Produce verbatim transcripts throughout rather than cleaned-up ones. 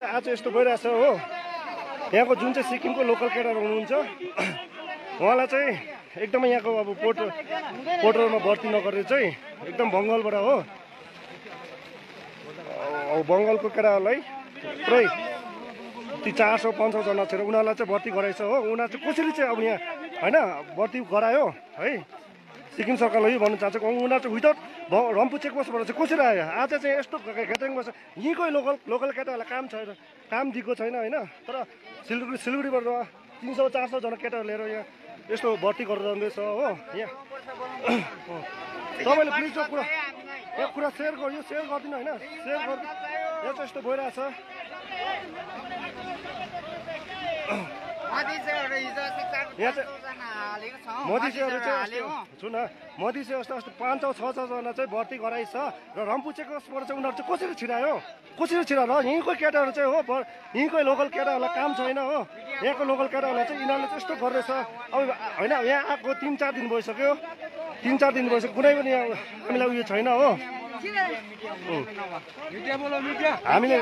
आज यस्तो भइरहेछ हो यहाँको जुन चाहिँ सिक्किमको लोकल केटाहरू हुनुहुन्छ उहाँलाई चाहिँ एकदमै यहाँको अब पोर्ट पोर्टरमा भर्ती नगरेर चाहिँ एकदम बङ्गालबाट हो बङ्गालको केटाहरूलाई पुरै ती चार सौ पाँच सौजना छ उनीहरूलाई चाहिँ भर्ती गराएछ हो उनीहरू चाहिँ कसरी चाहिँ अब यहाँ होइन भर्ती गरायो है सिक्किम सरकारले यो भन्न चाहन्छ उनीहरू चाहिँ विदाउट रम्फू चेकपोस्टबाट चाहिँ कसरी आयो आज चाहिँ यस्तो ग्यादरिङ बस्छ यहीँकै लोकल लोकल केटाहरूलाई काम छैन काम दिएको छैन होइन तर सिलगढी सिलगढीबाट तिन सौ चार सौजना केटाहरू लिएर यहाँ यस्तो भर्ती गरेर जाँदैछ हो यहाँ तपाईँले प्लिज यो कुरा यो कुरा सेयर गरियो सेयर गरिदिनु होइन सेयर गरिदिनु यहाँ चाहिँ यस्तो भइरहेछ मधेसीहरू चाहिँ सुन मधेसी जस्तो जस्तो पाँच सौ छ सौजना चाहिँ भर्ती गराइछ र रम्फू चेकपोस्टबाट चाहिँ उनीहरू चाहिँ कसरी छिरायो कसरी छिरायो यहीँको केटाहरू चाहिँ हो यहीँकै लोकल केटाहरूलाई काम छैन हो यहाँको लोकल केटाहरूलाई चाहिँ यिनीहरूले चाहिँ यस्तो गर्दैछ अब होइन यहाँ आएको तिन चार दिन भइसक्यो तिन चार दिन भइसक्यो कुनै पनि हामीलाई उयो छैन हो हामीले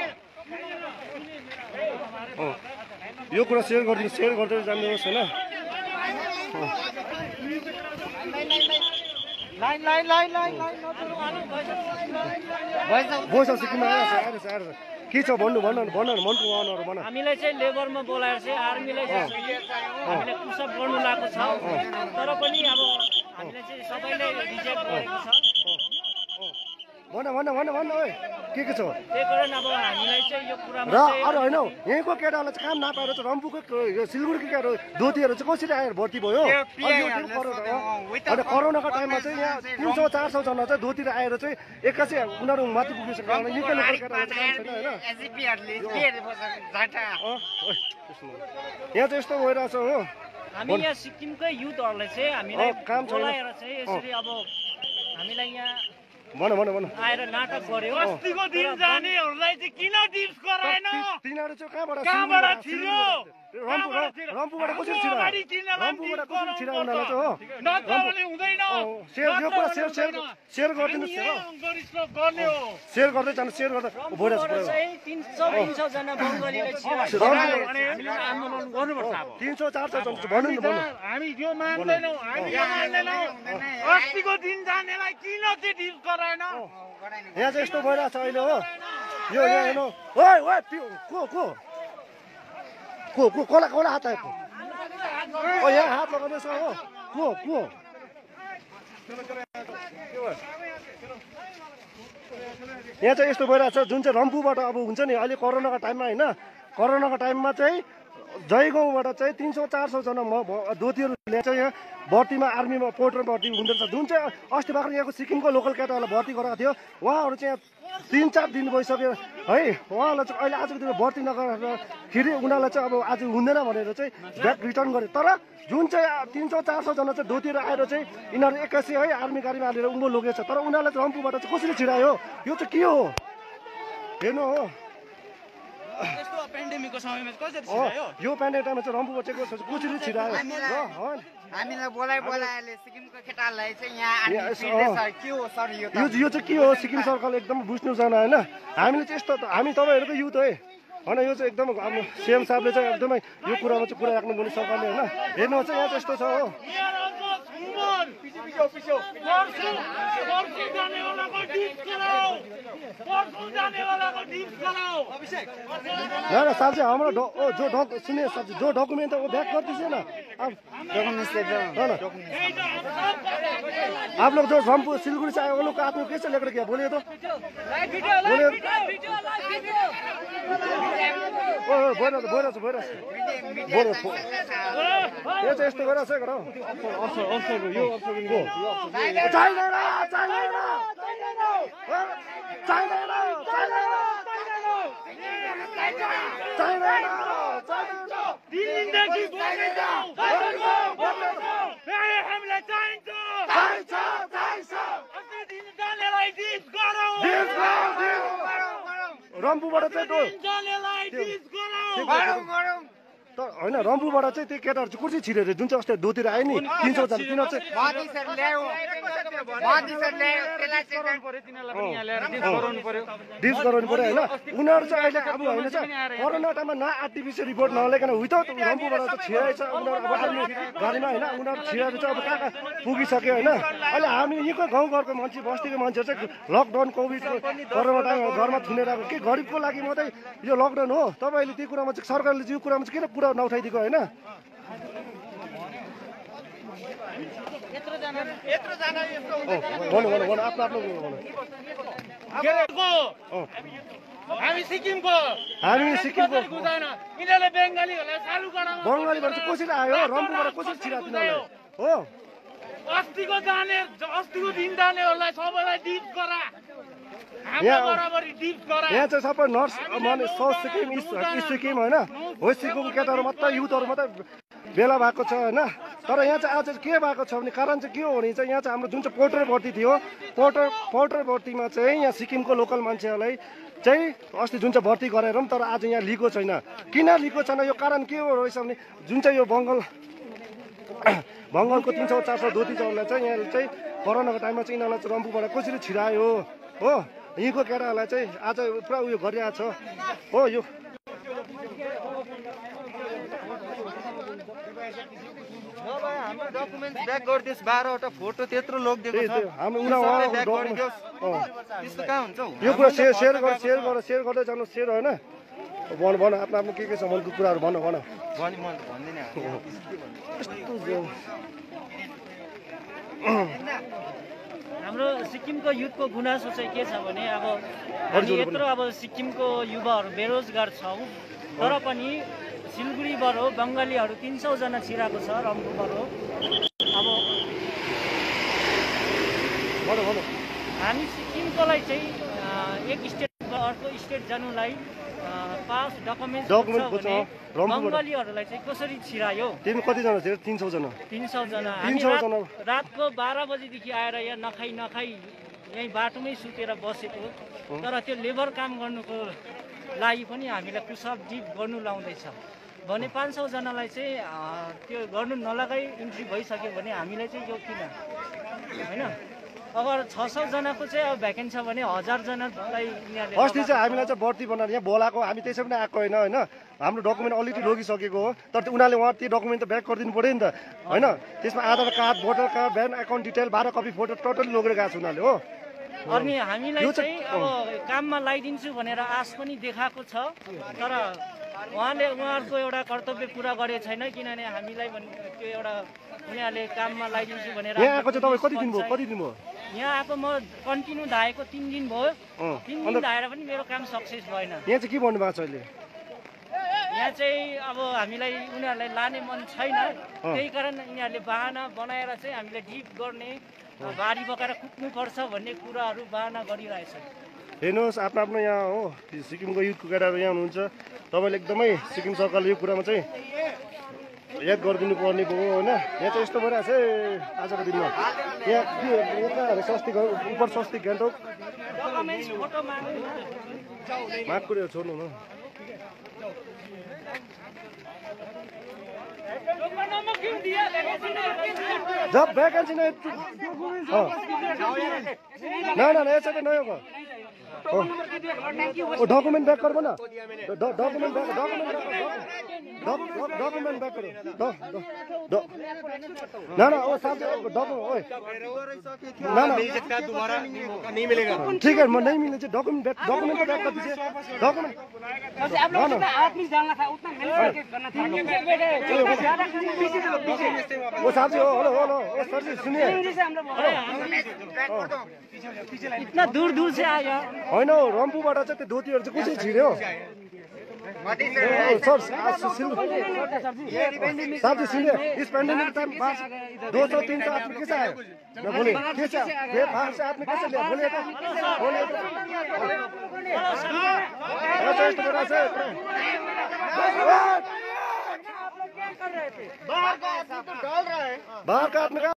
यो कुरा सेयर गरिदिनु सेयर गर्दै जानुहोस् होइन भोइस सिक्किममा आइरहेछ आइरहेछ आइरहेछ के छ भन्नु भन्न भन्न मनको उहाँहरू भन हामीलाई चाहिँ लेबरमा बोलाएर चाहिँ आर्मीलाई हामीले पुसअप गर्नु लागेको छ तर पनि अब हामीले चाहिँ सबैले रिजेक्ट गरेको छ भन भन भन भन ओए के के छ त्यही कारण अब हामीलाई चाहिँ यो कुरामा र अरू होइन यहीँको केटाहरूलाई चाहिँ काम नपाएर चाहिँ रम्फूको सिलगढीको केटाहरू दोतीहरू चाहिँ कसरी आएर भर्ती भयो अनि कोरोनाको टाइममा चाहिँ यहाँ तिन सौ चार सौजना चाहिँ दोतिर आएर चाहिँ एक्कासी उनीहरू माथि पुगिसक्यो कारण यहीँको लोकल केटाहरू चाहिँ काम छैन होइन यहाँ चाहिँ यस्तो भइरहेछ हो हामी यहाँ सिक्किमकै युथहरूलाई चाहिँ हामीलाई काम बोलाएर चाहिँ यसरी अब हामीलाई यहाँ भन भन भन आएर नाटक गर्यो अस्तिको दिन जानेहरूलाई चाहिँ किन टिप्स गराएन तिनीहरू चाहिँ कहाँबाट कहाँबाट छिर्यो रम्फूबाट कसरी छिर्यो रम्फूबाट कसरी छिर्यो उनीहरूलाई चाहिँ हो नचाउने हुँदैन सेयर यो कुरा सेयर सेयर सेयर गरिदिनुहोस् गर्ने हो सेयर गर्दै जानु सेयर गर्दै भइरहेको छ तिन सौ तिन सौ जना बङ्गालीलाई छिर्यो आन्दोलन गर्नुपर्छ अब तिन सौ चार सौ जना भन्नु न भन्नु हामी यो मान्दैनौँ हामी यो मान्दैनौँ अस्तिको दिन जानेलाई किन चाहिँ टिप्स गराएन यहाँ चाहिँ यस्तो भइरहेको छ अहिले हो यो यहाँ हेर्नु ओइ ओइ को को को को कसलाई कसलाई हात आएको ओ यहाँ हात लगाउँदैछ हो को को यहाँ चाहिँ यस्तो भइरहेको छ जुन चाहिँ रम्फूबाट अब हुन्छ नि अहिले कोरोनाको टाइममा होइन कोरोनाको टाइममा चाहिँ जयगाउँबाट चाहिँ तिन सौ चार सौजना म दोतीहरूले चाहिँ यहाँ भर्तीमा आर्मीमा पोर्टमा भर्ती हुँदैछ जुन चाहिँ अस्ति भर्खर यहाँको सिक्किमको लोकल केटाहरूलाई भर्ती गराएको थियो उहाँहरू चाहिँ तिन चार दिन भइसक्यो है उहाँहरूलाई चाहिँ अहिले आजको दिन भर्ती नगर्दाखेरि उनीहरूलाई चाहिँ अब आज हुँदैन भनेर चाहिँ ब्याक रिटर्न गर्यो तर जुन चाहिँ तिन सौ चार सौजना चाहिँ दोतिर आएर चाहिँ यिनीहरू एक्कासी है आर्मी गाडीमा हालेर उँभो लगेछ तर उनीहरूलाई चाहिँ रम्फूबाट चाहिँ कसरी छिरायो यो चाहिँ के हो हेर्नु हो पेन्डेमिकको समयमा कसरी छिरायो यो पेन्डेमिक टाइममा चाहिँ रम्फूबाट चाहिँ कसरी छिरायो हामीलाई बोलाइ बोलाइले सिक्किमको केटालाई चाहिँ यहाँ के हो सर यो यो चाहिँ के हो सिक्किम सरकारले एकदम बुझ्नु छैन होइन हामीले चाहिँ यस्तो हामी तपाईँहरूको युथ है होइन यो चाहिँ एकदम अब सिएम साहबले चाहिँ एकदमै यो कुरामा चाहिँ कुरा राख्नुपर्ने सरकारले होइन हेर्नुहोस् चाहिँ यहाँ चाहिँ यस्तो छ हो ना ना साहब जी हमारा जो डॉक सुनिए साहब जी जो डॉक्यूमेंट है वो बैक कर दीजिए ना आप डॉक्यूमेंट से ना आप लोग जो रंगपुर सिलगुड़ी से आए वो लोग का आपको कैसे लेकर गया बोलिए तो बोलिए ओ बोलो बोलो बोलो बोलो ये तो इस तरह से करो ऑफर ऑफर यो ऑफर को चाहिए ना चाहिए ना चाहिए ना रम्फूबाट चाहिँ त होइन रम्फूबाट चाहिँ त्यो केटाहरू चाहिँ कसरी छिरेर जुन चाहिँ अस्ति दोतिर आयो नि तिन सौजना तिनीहरू चाहिँ मधेसहरू ल्यायो मधेसहरू ल्यायो त्यसलाई चाहिँ डिप्स गराउनु पर्यो होइन उनीहरू चाहिँ अहिले अब होइन चाहिँ कोरोना टाइममा न आरटिपिसिआर रिपोर्ट नल्याइकन विदाउट रम्फूबाट चाहिँ छिराएछ उनीहरू अब आर्मी गाडीमा होइन उनीहरू छिराएर चाहिँ अब कहाँ कहाँ पुगिसक्यो होइन अहिले हामी यहीँको गाउँघरको मान्छे बस्तीको मान्छेहरू चाहिँ लकडाउन कोभिड कोरोना टाइममा घरमा थुनेर आएको के गरिबको लागि मात्रै यो लकडाउन हो तपाईँले त्यो कुरामा चाहिँ सरकारले चाहिँ यो कुरामा चाहिँ किन पुरा नउठाइदिएको होइन भन्नु भन्नु भन्नु आफ्नो आफ्नो हामी सिक्किमको हामी सिक्किमको यिनीहरूले बङ्गालीहरूलाई चालु गराउनु बङ्गालीबाट चाहिँ कसरी आयो रम्फूबाट कसरी छिरा तिनीहरूले हो अस्तिको जाने अस्तिको दिन जानेहरूलाई सबैलाई डिप गरा यहाँ बराबरी डिप गरा यहाँ चाहिँ सबै नर्थ माने south Sikkim east east Sikkim होइन वेस्ट सिक्किमको केटाहरू मात्रै युथहरू मात्रै भेला भएको छ होइन तर यहाँ चाहिँ आज के भएको छ भने कारण चाहिँ के हो भने चाहिँ यहाँ चाहिँ हाम्रो जुन चाहिँ पोर्टर भर्ती थियो पोर्टर पोर्टर भर्तीमा चाहिँ यहाँ सिक्किमको लोकल मान्छेहरूलाई चाहिँ अस्ति जुन चाहिँ भर्ती गराएर पनि तर आज यहाँ लिएको छैन किन लिएको छैन यो कारण के हो रहेछ भने जुन चाहिँ यो बङ्गाल बङ्गालको तिन सौ चार सौ धोती चौरलाई चाहिँ यहाँ चाहिँ कोरोनाको टाइममा चाहिँ यिनीहरूलाई चाहिँ रम्फूबाट कसरी छिरायो हो यहीँको केटाहरूलाई चाहिँ आज पुरा उयो गरिरहेको छ हो यो हाम्रो डकुमेन्ट्स ब्याक गरिदियोस् बाह्रवटा फोटो त्यत्रो लोगिदिएको छ हाम्रो उनीहरू ब्याक गरिदियोस् त्यस्तो कहाँ हुन्छ हौ यो कुरा सेयर सेयर गर सेयर गर सेयर गर्दै जानु सेयर होइन भन भन आफ्नो आफ्नो के के छ मनको कुराहरू भन भन भनि म भन्दिनँ हाम्रो सिक्किमको युथको गुनासो चाहिँ के छ भने अब हामी यत्रो अब सिक्किमको युवाहरू बेरोजगार छौँ तर पनि सिलगढीबाट बङ्गालीहरू तिन सौजना छिराएको छ रम्फूबाट अब भन भन हामी सिक्किमकोलाई चाहिँ एक स्टेटबाट अर्को स्टेट जानुलाई पास डकुमेन्ट बङ्गालीहरूलाई चाहिँ कसरी छिरायो तिमी कतिजना थियो तिन सौजना तिन सौजना तिन हामी सौजना रात- रातको बाह्र बजीदेखि आएर यहाँ नखाइ नखाइ यहीँ बाटोमै सुतेर बसेको तर त्यो लेबर काम गर्नुको लागि पनि हामीलाई पुसअप डिप गर्नु लाउँदैछ भने पाँच सौजनालाई चाहिँ अँ, त्यो गर्नु नलगाइ इन्ट्री भइसक्यो भने हामीलाई चाहिँ यो किन होइन अगर छ सौजनाको चाहिँ अब भ्याकेन्ट छ भने हजारजनालाई यिनीहरूले अस्ति चाहिँ हामीलाई चाहिँ भर्ती बनाएर यहाँ बोलाएको हामी त्यसै पनि आएको होइन होइन हाम्रो डकुमेन्ट अलरेडी लगिसकेको हो तर त्यो उनीहरूले उहाँ त्यो डकुमेन्ट त ब्याक गरिदिनु पऱ्यो नि त होइन त्यसमा Aadhaar card voter card bank account detail बाह्र कपी फोटो टोटली लगेर गएको छ उनीहरूले हो अनि हामीलाई यो चाहिँ चाहिँ- अब काममा लगाइदिन्छु भनेर आश पनि देखाएको छ तर उहाँले उहाँहरूको एउटा कर्तव्य पुरा गरेको छैन किनभने हामीलाई भने त्यो एउटा उनीहरूले काममा लगाइदिन्छु भनेर यहाँ आएको चाहिँ तपाईँ कति दिन भयो कति दिन भयो यहाँ आएको म कन्टिन्यू धाएको तिन दिन भयो अँ, तिन अन्त दिन धाएर पनि मेरो काम सक्सेस भएन यहाँ चाहिँ के भन्नु भएको छ अहिले यहाँ चाहिँ अब हामीलाई उनीहरूलाई लाने मन छैन त्यही कारण यिनीहरूले बाहना बनाएर चाहिँ हामीलाई डिप गर्ने बारी बोकाएर कुट्नुपर्छ भन्ने कुराहरू बाहना गरिरहेछ हेर्नुहोस् आफ्नो आफ्नो यहाँ हो सिक्किमको युथको केटाहरू यहाँ हुनुहुन्छ तपाईँले एकदमै सिक्किम सरकारले यो कुरामा चाहिँ याद गरिदिनु पर्ने भयो होइन यहाँ चाहिँ यस्तो भइरहेको छ है आजको दिनमा यहाँ के यता सस्ती उपर सस्ती गान्तोक फोटो माग्नु माग कुरो छोड्नु न जब भ्याकेन्सी नै ना ना ना यसरी नै हो ओ डॉक्यूमेंट बैक करो ना document back document document back करो दो दो ना ना ओ साहब डॉक्यूमेंट ओए ना ना दोबारा नहीं मिलेगा ठीक है नहीं मिले डॉक्यूमेंट बैक डॉक्यूमेंट बैक कर दीजिए डॉक्यूमेंट आप लोगों को आदमी जानना था उतना मिल करके करना था वो साहब जी हेलो हेलो ओ सर जी सुनिए जैसे हम लोग इतना दूर दूर से आयो होइन हौ रम्फूबाट चाहिँ त्यो धोतीहरू चाहिँ कसरी छिर्यो सर साहब जी सुनिए इस पैंडेमिक टाइम दो सौ तीन सौ आदमी कैसे आए मैं बोले कैसे ये बाहर से आदमी कैसे लिया बोलिए तो बोलिए तो ऐसा इस तरह से बाहर का आदमी तो डाल रहा है बाहर का आदमी का